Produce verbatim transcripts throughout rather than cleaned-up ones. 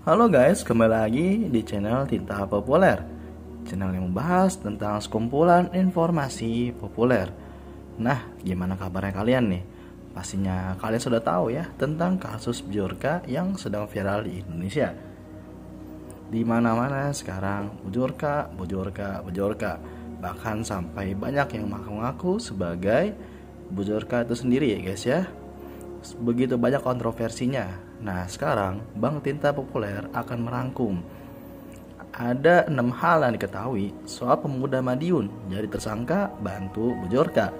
Halo guys, kembali lagi di channel Tinta Populer, channel yang membahas tentang sekumpulan informasi populer. Nah, gimana kabarnya kalian nih? Pastinya kalian sudah tahu ya tentang kasus Bjorka yang sedang viral di Indonesia. Di mana-mana sekarang Bjorka, Bjorka, Bjorka. Bahkan sampai banyak yang mengaku-ngaku sebagai Bjorka itu sendiri ya guys ya. Begitu banyak kontroversinya. Nah sekarang Bank Tinta Populer akan merangkum ada enam hal yang diketahui soal pemuda Madiun jadi tersangka bantu Bjorka.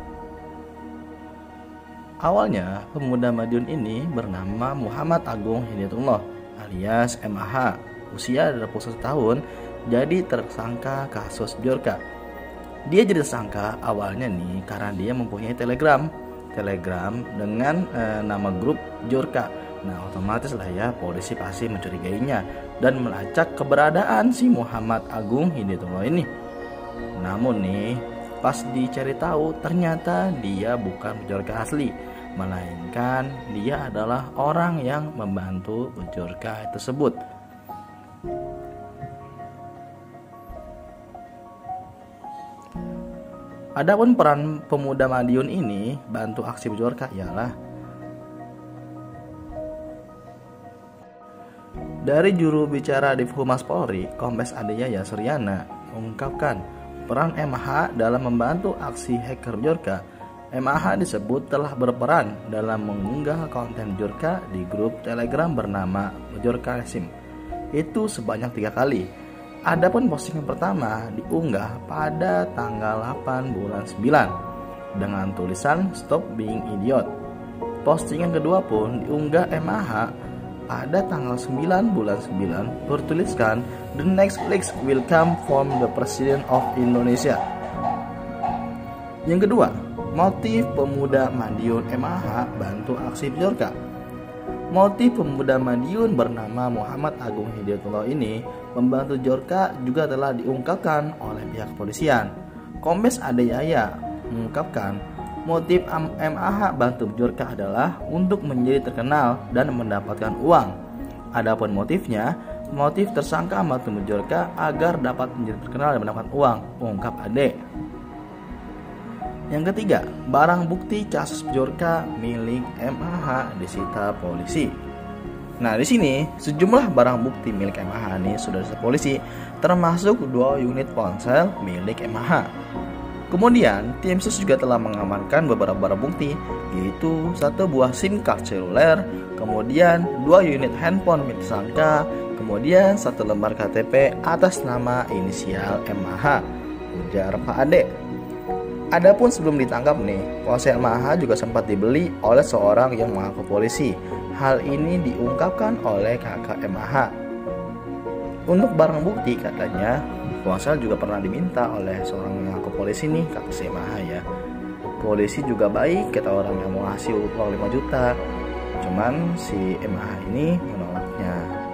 Awalnya pemuda Madiun ini bernama Muhammad Agung Hidayatullah alias M A H, usia dua puluh satu tahun, jadi tersangka kasus Bjorka. Dia jadi tersangka awalnya nih karena dia mempunyai telegram Telegram dengan e, nama grup Bjorka. Nah otomatis lah ya polisi pasti mencurigainya dan melacak keberadaan si Muhammad Agung Hidayatullah ini. Namun nih pas dicari tahu ternyata dia bukan Bjorka asli, melainkan dia adalah orang yang membantu Bjorka tersebut. Adapun peran pemuda Madiun ini bantu aksi Bjorka ialah dari juru bicara Divhumas Polri, Kombes Adeyaya Suryana, mengungkapkan peran M A H dalam membantu aksi hacker Bjorka. M A H disebut telah berperan dalam mengunggah konten Bjorka di grup Telegram bernama Bjorka Resim. Itu sebanyak tiga kali. Adapun postingan pertama diunggah pada tanggal delapan bulan sembilan dengan tulisan Stop Being Idiot. Postingan kedua pun diunggah M A H pada tanggal sembilan bulan sembilan bertuliskan The next leaks will come from the President of Indonesia. Yang kedua, motif pemuda Madiun M A H bantu aksi Bjorka. Motif pemuda Madiun bernama Muhammad Agung Hidayatullah ini membantu Bjorka juga telah diungkapkan oleh pihak kepolisian. Kombes Adeyaya mengungkapkan motif M A H bantu Bjorka adalah untuk menjadi terkenal dan mendapatkan uang. Adapun motifnya, motif tersangka bantu Bjorka agar dapat menjadi terkenal dan mendapatkan uang, ungkap Ade. Yang ketiga, barang bukti kasus Bjorka milik M A H disita polisi. Nah, di sini sejumlah barang bukti milik M A H ini sudah disita polisi, termasuk dua unit ponsel milik M A H. Kemudian, tim sus juga telah mengamankan beberapa barang bukti, yaitu satu buah SIM card seluler, kemudian dua unit handphone milik tersangka, kemudian satu lembar K T P atas nama inisial M A H, ujar Pak Ade. Adapun sebelum ditangkap nih, ponsel M A H juga sempat dibeli oleh seorang yang mengaku polisi. Hal ini diungkapkan oleh kakak M A H. Untuk barang bukti katanya, ponsel juga pernah diminta oleh seorang yang mengaku polisi nih, kata si M A H ya. Polisi juga baik, kata orang yang mau ngasih uang lima juta. Cuman si M A H ini menolaknya.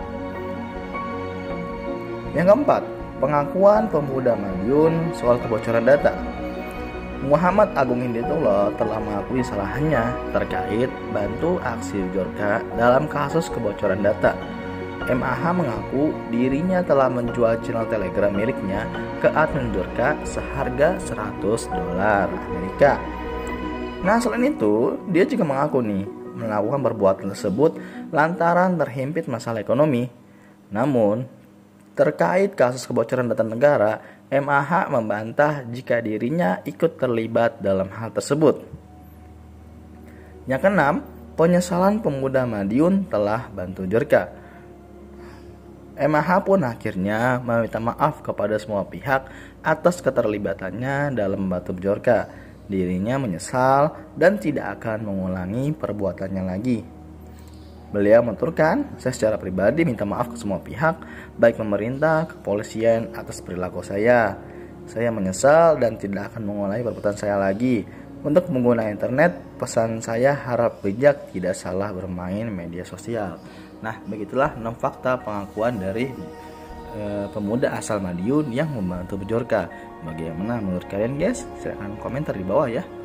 Yang keempat, pengakuan pemuda Madiun soal kebocoran data. Muhammad Agung Hidayatullah telah mengakui salahnya terkait bantu aksi Bjorka dalam kasus kebocoran data. M A H mengaku dirinya telah menjual channel Telegram miliknya ke admin Bjorka seharga seratus dolar Amerika. Nah, selain itu, dia juga mengaku nih melakukan perbuatan tersebut lantaran terhimpit masalah ekonomi. Namun, terkait kasus kebocoran data negara, M A H membantah jika dirinya ikut terlibat dalam hal tersebut. Yang keenam, penyesalan pemuda Madiun telah bantu Bjorka. M A H pun akhirnya meminta maaf kepada semua pihak atas keterlibatannya dalam membantu Bjorka. Dirinya menyesal dan tidak akan mengulangi perbuatannya lagi. Beliau menuturkan, saya secara pribadi minta maaf ke semua pihak, baik pemerintah, kepolisian atas perilaku saya. Saya menyesal dan tidak akan mengulangi perbuatan saya lagi. Untuk menggunakan internet, pesan saya harap bijak, tidak salah bermain media sosial. Nah, begitulah enam fakta pengakuan dari e, pemuda asal Madiun yang membantu Bjorka. Bagaimana menurut kalian guys? Silahkan komentar di bawah ya.